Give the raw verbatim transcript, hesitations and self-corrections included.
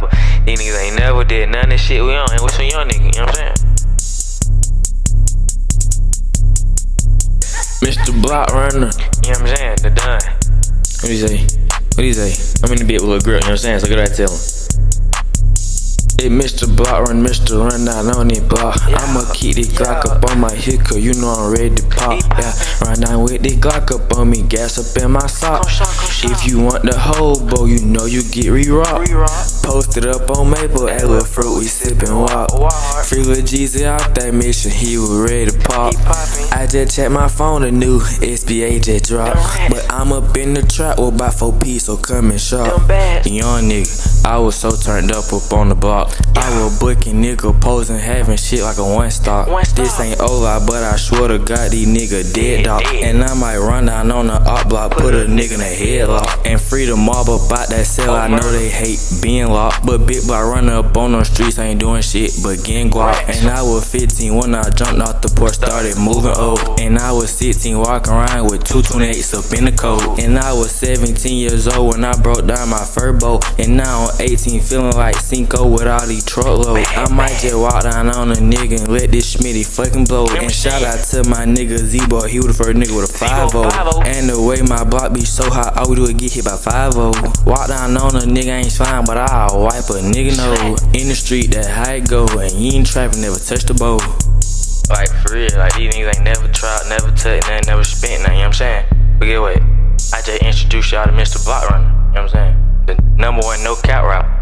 rapper. These niggas ain't never did none of this shit we on, and we some young niggas, you know what I'm saying? Mister Bloccrunner, you know what I'm saying? The done. What do you say? What do you say? I'm in the bit with a girl, you know what I'm saying? So good I tell him. Hey, Mister Bloccrunner, Mister Run down on it block. Yeah. I'ma keep this Glock yeah. up on my hip, cause you know I'm ready to pop. Yeah, run down with this Glock up on me, gas up in my sock. Come shot, come shot. If you want the hobo, you know you get re-rocked. Posted up on Maple, a little fruit, we sippin' walk. Free Lil Jeezy out that mission, he was ready to pop. I just checked my phone, a new S B A just dropped. But I'm up in the trap with about four P, so come and shop. Young nigga, I was so turned up up on the block. I was booking nigga posing, having shit like a one stop. This ain't Ola, but I swear to God these nigga dead dog. And I might run down on the op block, put a nigga in a headlock, and free the mob up out that cell. I know they hate being locked, but big boy running up on the streets ain't doing shit but getting guap. And I was fifteen when I jumped off the porch, started moving old. And I was sixteen walking around with two twenty-eights up in the coat. And I was seventeen years old when I broke down my furbo. And now I'm eighteen feeling like Cinco with all these truckloads. I might just walk down on a nigga and let this Schmitty fucking blow. And shout out to my nigga Z-Boy, he was the first nigga with a five oh. And the way my block be so hot, all we do is get hit by five oh. Walk down on a nigga ain't slime, but I'll wipe a nigga nose. In the street, that how it go, and you ain't trapping, never touch the bowl. Like for real, like these niggas ain't never tried, never touched, nothing, never spent nothing, you know what I'm saying? But get away, I just introduced y'all to Mister Bloccrunner, you know what I'm saying? The number one no cap rapper.